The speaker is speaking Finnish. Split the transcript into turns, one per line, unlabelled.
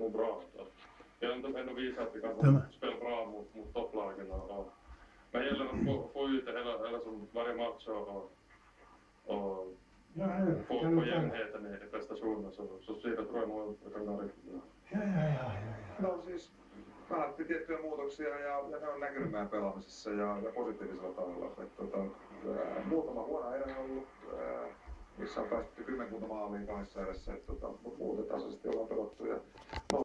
nog bra. Jag har inte ännu visat att vi kan spela bra mot topplagen. Men det gäller att få ut det hela som varje match och få jämnheten i prestationen så siitä tulee muodostaa riktigt bra.
No siis kannatti tiettyjä muutoksia ja ne on näkynyt meidän pelaamisessa ja positiivisella tavalla. Muutama huono erä on ollut, missä on päästy kymmenkunta maaliin kahdessa erässä, mutta muuten tasaisesti ollaan pelattu.